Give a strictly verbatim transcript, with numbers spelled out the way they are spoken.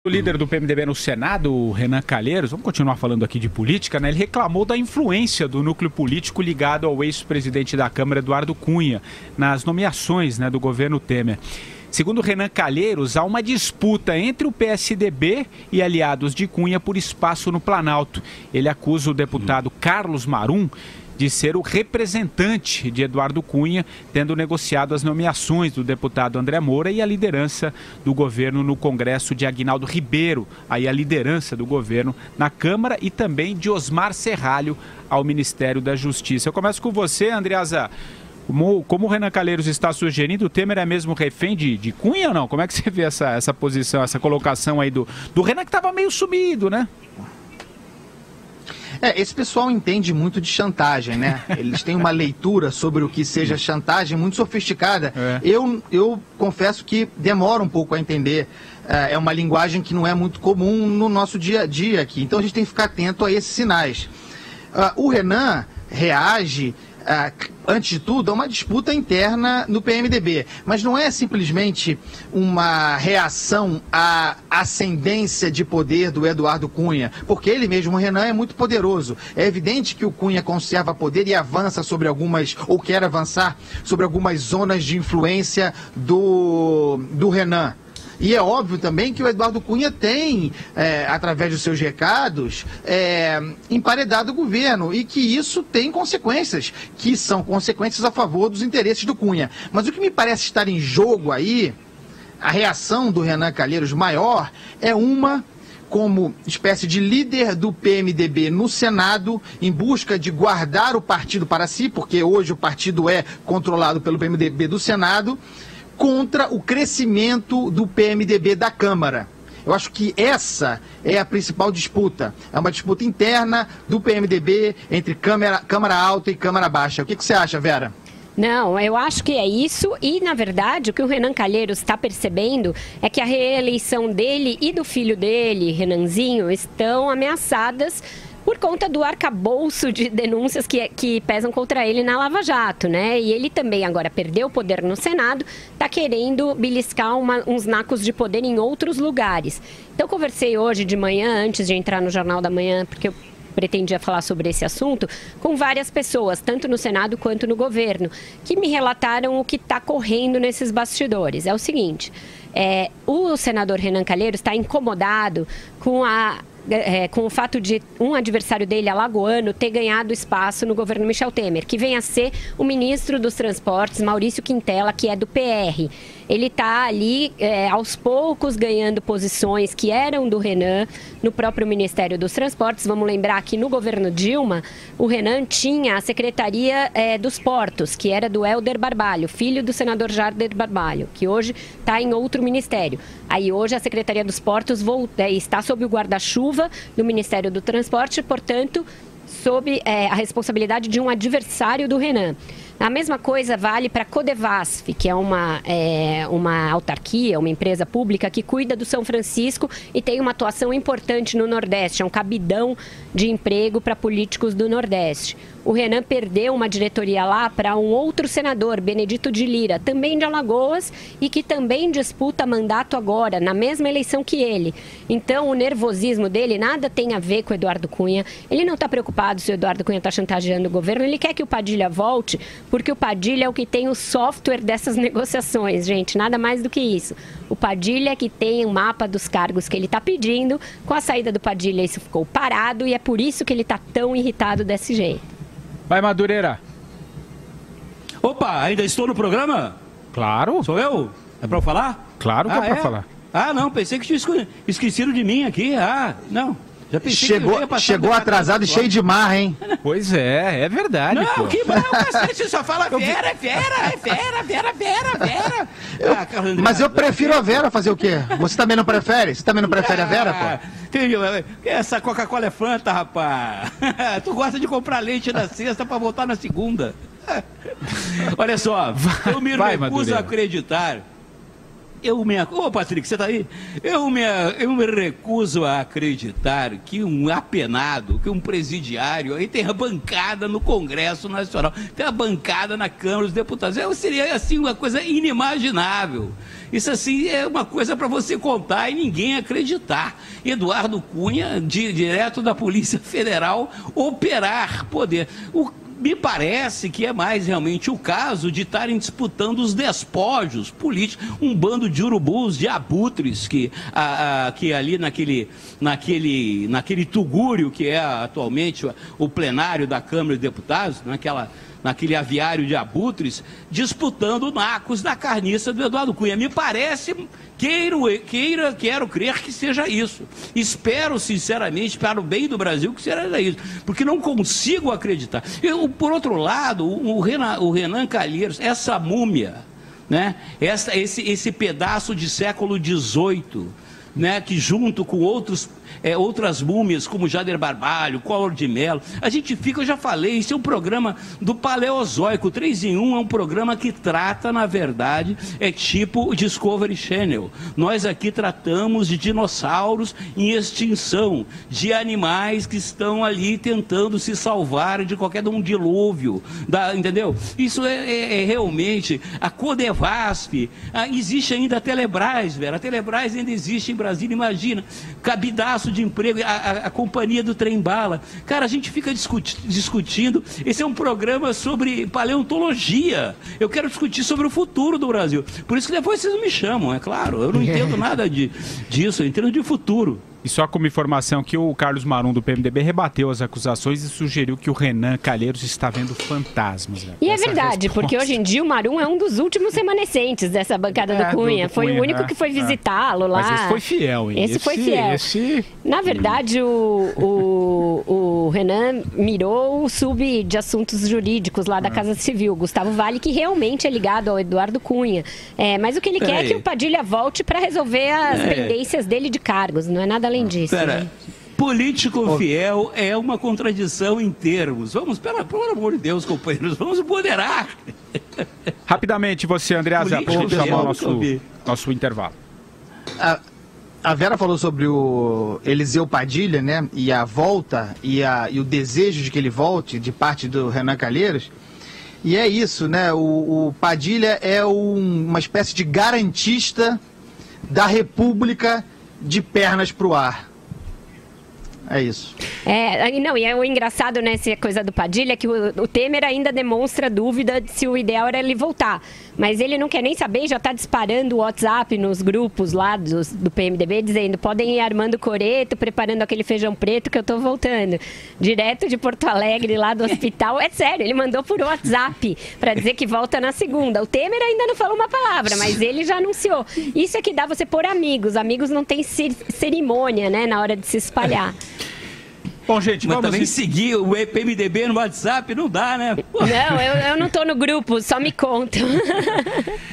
O líder do P M D B no Senado, o Renan Calheiros, vamos continuar falando aqui de política, né? Ele reclamou da influência do núcleo político ligado ao ex-presidente da Câmara, Eduardo Cunha, nas nomeações, né, do governo Temer. Segundo Renan Calheiros, há uma disputa entre o P S D B e aliados de Cunha por espaço no Planalto. Ele acusa o deputado Carlos Marum de ser o representante de Eduardo Cunha, tendo negociado as nomeações do deputado André Moura e a liderança do governo no Congresso de Aguinaldo Ribeiro, aí a liderança do governo na Câmara, e também de Osmar Serralho ao Ministério da Justiça. Eu começo com você, Andreasa. Como, como o Renan Calheiros está sugerindo, o Temer é mesmo refém de, de Cunha ou não? Como é que você vê essa, essa posição, essa colocação aí do, do Renan, que estava meio sumido, né? É, esse pessoal entende muito de chantagem, né? Eles têm uma leitura sobre o que seja chantagem muito sofisticada. É. Eu, eu confesso que demora um pouco a entender. É uma linguagem que não é muito comum no nosso dia a dia aqui. Então a gente tem que ficar atento a esses sinais. Uh, o Renan reage, uh, antes de tudo, a uma disputa interna no P M D B. Mas não é simplesmente uma reação à ascendência de poder do Eduardo Cunha, porque ele mesmo, o Renan, é muito poderoso. É evidente que o Cunha conserva poder e avança sobre algumas, ou quer avançar sobre algumas zonas de influência do, do Renan. E é óbvio também que o Eduardo Cunha tem, é, através dos seus recados, é, emparedado o governo, e que isso tem consequências, que são consequências a favor dos interesses do Cunha. Mas o que me parece estar em jogo aí, a reação do Renan Calheiros maior, é uma como espécie de líder do P M D B no Senado, em busca de guardar o partido para si, porque hoje o partido é controlado pelo P M D B do Senado, contra o crescimento do P M D B da Câmara. Eu acho que essa é a principal disputa. É uma disputa interna do P M D B entre Câmara, Câmara Alta e Câmara Baixa. O que, que você acha, Vera? Não, eu acho que é isso, e na verdade o que o Renan Calheiros está percebendo é que a reeleição dele e do filho dele, Renanzinho, estão ameaçadas por conta do arcabouço de denúncias que, que pesam contra ele na Lava Jato, né? E ele também agora perdeu o poder no Senado, está querendo beliscar uma, uns nacos de poder em outros lugares. Então, eu conversei hoje de manhã, antes de entrar no Jornal da Manhã, porque eu pretendia falar sobre esse assunto, com várias pessoas, tanto no Senado quanto no governo, que me relataram o que está correndo nesses bastidores. É o seguinte, é, o senador Renan Calheiros está incomodado com a É, com o fato de um adversário dele, alagoano, ter ganhado espaço no governo Michel Temer, que vem a ser o ministro dos Transportes, Maurício Quintela, que é do P R. Ele está ali, é, aos poucos, ganhando posições que eram do Renan no próprio Ministério dos Transportes. Vamos lembrar que no governo Dilma, o Renan tinha a Secretaria é, dos Portos, que era do Helder Barbalho, filho do senador Jarder Barbalho, que hoje está em outro ministério. Aí hoje a Secretaria dos Portos volta, está sob o guarda-chuva do Ministério do Transporte, portanto, sob é, a responsabilidade de um adversário do Renan. A mesma coisa vale para a Codevasf, que é uma, é uma autarquia, uma empresa pública que cuida do São Francisco e tem uma atuação importante no Nordeste, é um cabidão de emprego para políticos do Nordeste. O Renan perdeu uma diretoria lá para um outro senador, Benedito de Lira, também de Alagoas, e que também disputa mandato agora, na mesma eleição que ele. Então, o nervosismo dele nada tem a ver com o Eduardo Cunha. Ele não está preocupado se o Eduardo Cunha está chantageando o governo, ele quer que o Padilha volte, porque o Padilha é o que tem o software dessas negociações, gente, nada mais do que isso. O Padilha é que tem o mapa dos cargos que ele está pedindo. Com a saída do Padilha, isso ficou parado, e é por isso que ele está tão irritado desse jeito. Vai, Madureira. Opa, ainda estou no programa? Claro. Sou eu? É para eu falar? Claro que ah, é para é? falar. Ah, não, pensei que tinha esquecido de mim aqui. Ah, não. Já pensei chegou que chegou atrasado e cheio de marra, hein? Pois é, é verdade. Não, pô. que marra, cacete, só fala Vera, é Vera, é Vera, Vera, Vera, Vera. Eu, ah, mas eu prefiro a Vera fazer o quê? Você também não prefere? Você também não prefere a Vera, pô? Essa Coca-Cola é Fanta, rapaz. Tu gosta de comprar leite na sexta pra voltar na segunda. Olha só, eu me vai, recuso Madureira. a acreditar Eu me... Ô, Patrick, você tá aí? Eu me, eu me recuso a acreditar que um apenado, que um presidiário, aí tem a bancada no Congresso Nacional, tem a bancada na Câmara dos Deputados. Eu seria, assim, uma coisa inimaginável. Isso, assim, é uma coisa para você contar e ninguém acreditar. Eduardo Cunha, de, direto da Polícia Federal, operar poder. O Me parece que é mais realmente o caso de estarem disputando os despojos políticos, um bando de urubus, de abutres, que, a, a, que ali naquele, naquele, naquele tugúrio que é atualmente o, o plenário da Câmara de Deputados, naquela, naquele aviário de abutres, disputando nacos da carniça do Eduardo Cunha. Me parece... Queiro, queira, quero crer que seja isso. Espero, sinceramente, para o bem do Brasil, que seja isso. Porque não consigo acreditar. Eu, por outro lado, o Renan, o Renan Calheiros, essa múmia, né? essa, esse, esse pedaço de século dezoito, né? que junto com outros... É, outras múmias, como Jader Barbalho, Collor de Mello, a gente fica, eu já falei, isso é um programa do Paleozoico, três em um é um programa que trata, na verdade, é tipo o Discovery Channel. Nós aqui tratamos de dinossauros em extinção, de animais que estão ali tentando se salvar de qualquer um dilúvio, da, entendeu? Isso é, é, é realmente, a Codevasf, a, existe ainda a Telebrás, velho, a Telebrás ainda existe em Brasília, imagina, cabidaço de emprego, a, a, a companhia do trem-bala. Cara, a gente fica discuti discutindo. Esse é um programa sobre paleontologia. Eu quero discutir sobre o futuro do Brasil. Por isso que depois vocês me chamam, é claro. Eu não entendo nada de, disso, eu entendo de futuro. E só como informação que o Carlos Marum do P M D B rebateu as acusações e sugeriu que o Renan Calheiros está vendo fantasmas. Né? E é verdade, resposta. Porque hoje em dia o Marum é um dos últimos remanescentes dessa bancada é, do Cunha. Do, do foi Cunha, o único é, que foi visitá-lo é. lá. Mas esse foi fiel, hein? Esse, esse foi fiel. Esse... Na verdade, o, o, o Renan mirou o sub de assuntos jurídicos lá da é. Casa Civil, Gustavo Vale, que realmente é ligado ao Eduardo Cunha. É, mas o que ele Pera quer aí. é que o Padilha volte para resolver as é. pendências dele de cargos, não é nada além disso. Pera, né? Político fiel é uma contradição em termos. Vamos, pera, pelo amor de Deus, companheiros, vamos moderar. Rapidamente, você, André Azar, para chamar o nosso, nosso intervalo. A, a Vera falou sobre o Eliseu Padilha, né? E a volta e, a, e o desejo de que ele volte de parte do Renan Calheiros. E é isso, né? O, o Padilha é um, uma espécie de garantista da República de pernas pro ar. É isso. É, não, e é o engraçado nessa coisa do Padilha, que o, o Temer ainda demonstra dúvida de se o ideal era ele voltar. Mas ele não quer nem saber, já está disparando o WhatsApp nos grupos lá do, do P M D B, dizendo, podem ir armando coreto, preparando aquele feijão preto que eu estou voltando. Direto de Porto Alegre, lá do hospital. É sério, ele mandou por WhatsApp para dizer que volta na segunda. O Temer ainda não falou uma palavra, mas ele já anunciou. Isso é que dá você pôr amigos. Amigos não tem cerimônia, né, na hora de se espalhar. Bom, gente, mas também seguir o P M D B no WhatsApp não dá, né? Não, eu, eu não tô no grupo, só me contam.